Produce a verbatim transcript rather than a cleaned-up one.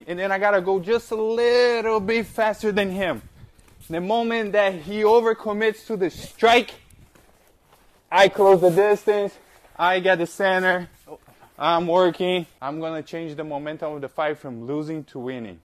And then I gotta go just a little bit faster than him. The moment that he overcommits to the strike, I close the distance, I get the center, I'm working. I'm gonna change the momentum of the fight from losing to winning.